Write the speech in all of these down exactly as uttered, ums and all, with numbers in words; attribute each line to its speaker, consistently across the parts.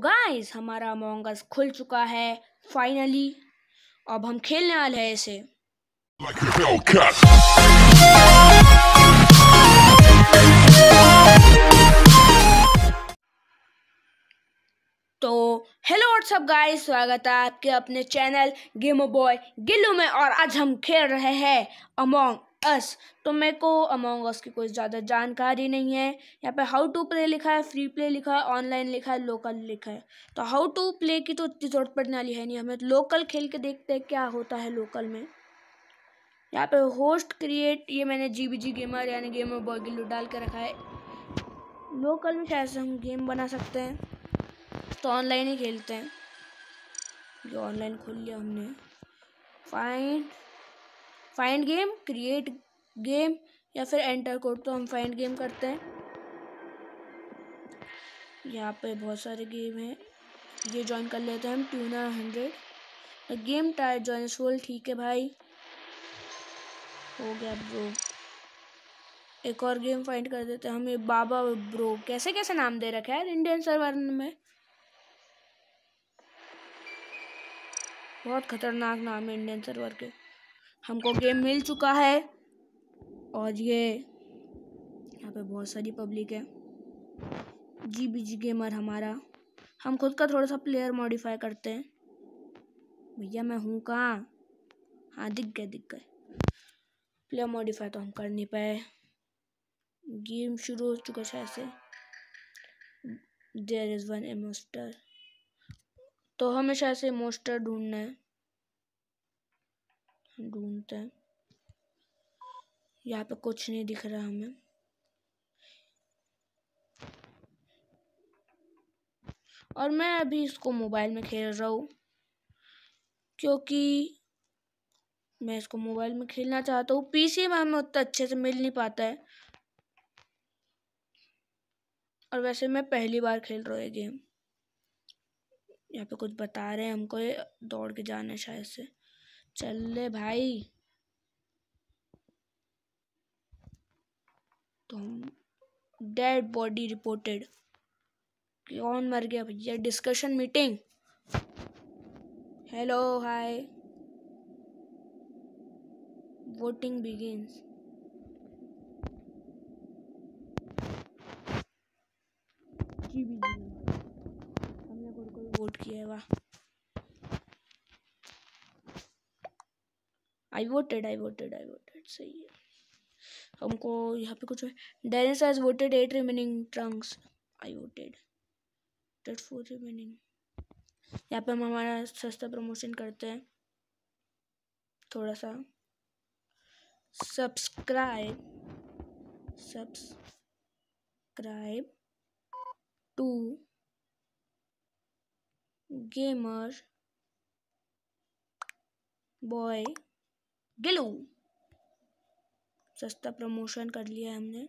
Speaker 1: Guys हमारा among us खुल चुका है फाइनली। अब हम खेलने वाले हैं इसे। तो हेलो व्हाट्सअप गाइस, स्वागत है आपके अपने चैनल गेमर बॉय गिल्लू में। और आज हम खेल रहे हैं अमोंग अस। तो मेरे को अमोंग अस की कोई ज़्यादा जानकारी नहीं है। यहाँ पे हाउ टू प्ले लिखा है, फ्री प्ले लिखा है, ऑनलाइन लिखा है, लोकल लिखा है। तो हाउ टू प्ले की तो इतनी जरूरत पड़ने वाली है नहीं, हमें लोकल खेल के देखते हैं क्या होता है लोकल में। यहाँ पे होस्ट क्रिएट, ये मैंने जी बी जी गेमर यानी गेमर बॉय गिल्लू डाल के रखा है। लोकल में कैसे हम गेम बना सकते हैं, तो ऑनलाइन ही खेलते हैं। जो ऑनलाइन खोल लिया हमने, find find game, create game या फिर एंटर कोड। तो हम फाइंड गेम करते हैं। यहाँ पे बहुत सारे गेम हैं, ये ज्वाइन कर लेते हैं हम। Tuna hundred game tire join soul, ठीक है भाई, हो गया ब्रो। एक और गेम फाइंड कर देते हैं हम, ये बाबा ब्रो। कैसे कैसे नाम दे रखे हैं इंडियन सर्वर में, बहुत खतरनाक नाम है इंडियन सर्वर के। हमको गेम मिल चुका है और ये यहाँ पे बहुत सारी पब्लिक है। जी बी जी गेमर हमारा, हम खुद का थोड़ा सा प्लेयर मॉडिफाई करते हैं। भैया मैं हूँ कहाँ, हाँ दिख गए दिख गए। प्लेयर मॉडिफाई तो हम कर नहीं पाए। गेम शुरू हो चुका शायद से। देयर इज वन इमोस्टर, तो हमें शायद से इमोस्टर ढूंढना है, ढूंढते हैं। यहाँ पे कुछ नहीं दिख रहा हमें। और मैं अभी इसको मोबाइल में खेल रहा हूँ, क्योंकि मैं इसको मोबाइल में खेलना चाहता हूँ। पीसी में हमें उतना अच्छे से मिल नहीं पाता है। और वैसे मैं पहली बार खेल रहा हूँ ये गेम। यहाँ पे कुछ बता रहे हैं हमको, ये दौड़ के जाना है शायद से। चल ले भाई। तो डेड बॉडी रिपोर्टेड, कौन मर गया भैया। Discussion meeting, hello hi, voting begins. जी भी जी हमने कोई कोई वोट किया है, वाह। I voted I voted I voted सही है। हमको यहाँ पे कुछ Dennis has voted eight remaining trunks, I voted that four remaining. यहाँ पे हम हमारा सस्ता प्रमोशन करते हैं थोड़ा सा। Subscribe subscribe to gamer boy Gillu. सस्ता प्रमोशन कर लिया है हमने।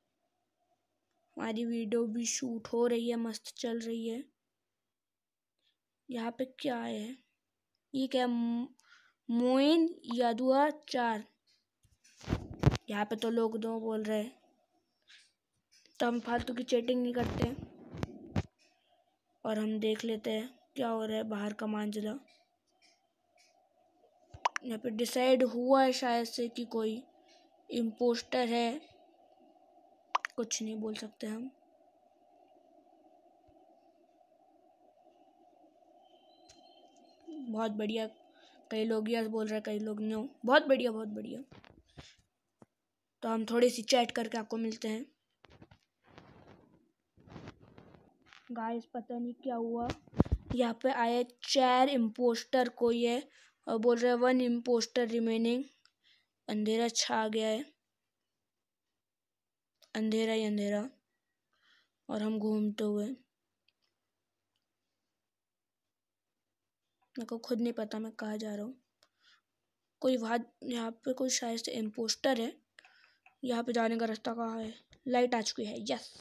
Speaker 1: हमारी वीडियो भी शूट हो रही है, मस्त चल रही है। यहाँ पे क्या है, ये क्या, मोइन यादुआ चार। यहाँ पे तो लोग दो बोल रहे हैं, तो हम फालतू की चैटिंग नहीं करते और हम देख लेते हैं क्या हो रहा है बाहर का मांजरा। यहाँ पे डिसाइड हुआ है शायद से कि कोई इम्पोस्टर है, कुछ नहीं बोल सकते हम। बहुत बढ़िया, कई लोग यस बोल रहे हैं, कई लोग नो। बहुत बढ़िया बहुत बढ़िया। तो हम थोड़ी सी चैट करके आपको मिलते हैं। गाइस पता नहीं क्या हुआ, यहाँ पे आया चार इम्पोस्टर कोई है और बोल रहे हैं वन इम्पोस्टर रिमेनिंग। अंधेरा छा गया है, अंधेरा ही अंधेरा, और हम घूमते हुए। मेरे को खुद नहीं पता मैं कहाँ जा रहा हूँ। कोई वहाँ, यहाँ पे कोई शायद से इम्पोस्टर है। यहाँ पे जाने का रास्ता कहाँ है, लाइट आ चुकी है, yes.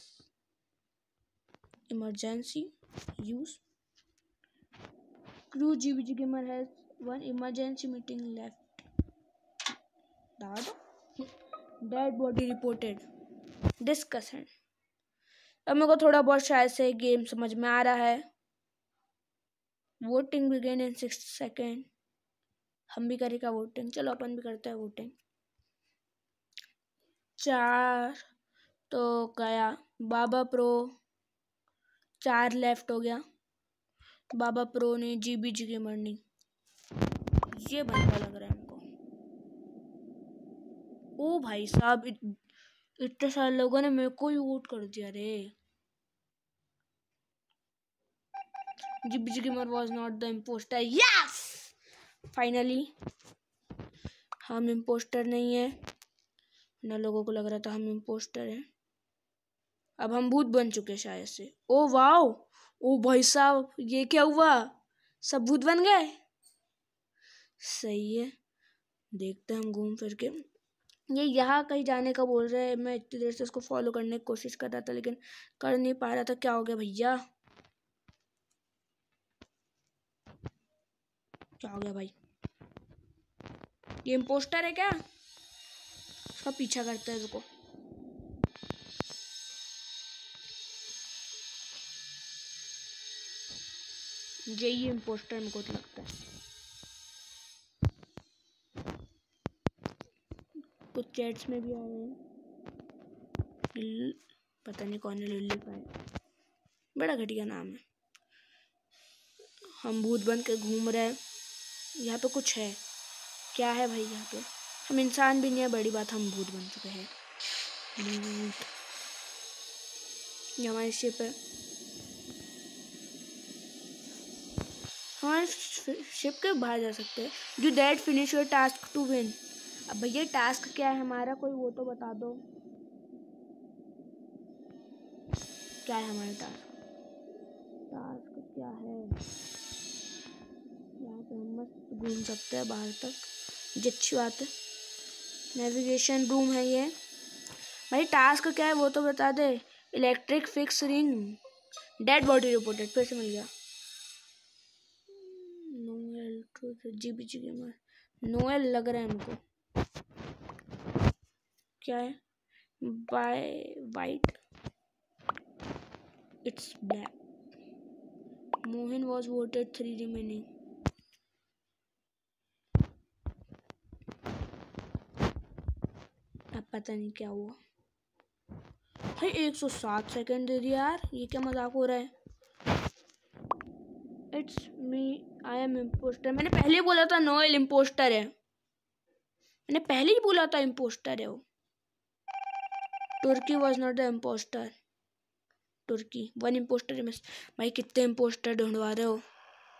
Speaker 1: Emergency use crew G B G gamer has one emergency meeting left. Dead body reported, discussion. अब मेरे को थोड़ा बहुत शायद से गेम समझ में आ रहा है। Voting begin in six second. हम भी करेगा वोटिंग, चलो अपन भी करते हैं वोटिंग। चार तो गया बाबा प्रो, चार लेफ्ट हो गया। बाबा प्रो ने जीबी जी गेमर नहीं, ये बंदा लग रहा है हमको। ओ भाई साहब, इत, इतने सारे लोगों ने मेरे को ही वोट कर दिया रे। G B G gamer was not the impostor. Yes, finally हम इम्पोस्टर नहीं है ना, लोगों को लग रहा था हम इम्पोस्टर हैं। अब हम भूत बन चुके शायद से। ओ वाओ, ओ भाई साहब ये क्या हुआ, सब भूत बन गए। सही है, देखते हैं हम घूम फिर के। ये यहाँ कहीं जाने का बोल रहे हैं। मैं इतनी देर से इसको फॉलो करने की कोशिश कर रहा था लेकिन कर नहीं पा रहा था। क्या हो गया भैया, क्या हो गया भाई? ये इम्पोस्टर है क्या? उसका पीछा करते हैं इसको। यही इम्पोस्टर मेरे को लगता है। कुछ चैट्स में भी आ रहे हैं, पता नहीं कौन है, लिल्ली पाए, बड़ा घटिया नाम है। हम भूत बन के घूम रहे हैं। यहाँ पे कुछ है, क्या है भाई? यहाँ पे हम इंसान भी नहीं है, बड़ी बात हम भूत बन चुके हैं। ये हमारी शिप है, हमारे शिप के बाहर जा सकते हैं। Do that finish your task to win. अब भैया टास्क क्या है हमारा, कोई वो तो बता दो, क्या है हमारा टास्क? टास्क क्या है? यहाँ पे हम मस्त घूम सकते हैं बाहर तक, ये अच्छी बात है। नेविगेशन रूम है ये। भाई टास्क क्या है वो तो बता दे। Electric fix ring, dead body reported, फिर से मिल गया। Noel G B G gamer, Noel लग रहा है हमको। क्या है? By white, it's black. Mohan was voted, three remaining. अब पता नहीं क्या हुआ भाई। एक सौ सात सेकेंड दे दिया यार, ये क्या मजाक हो रहा है? It's me, I am impostor. मैंने पहले ही बोला था नोएल इम्पोस्टर है, मैंने पहले ही बोला था इम्पोस्टर है वो। Turkey was not the impostor. Turkey one impostor है मिस। भाई कितने इम्पोस्टर ढूंढवा रहे हो?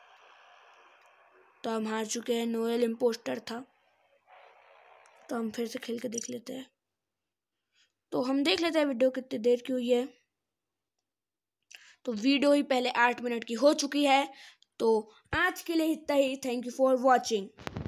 Speaker 1: तो हम हार चुके हैं, नोएल इम्पोस्टर था। तो हम फिर से खेल के देख लेते हैं। तो हम देख लेते हैं वीडियो कितनी देर की हुई है। तो वीडियो ही पहले आठ मिनट की हो चुकी है। तो आज के लिए इतना ही। Thank you for watching.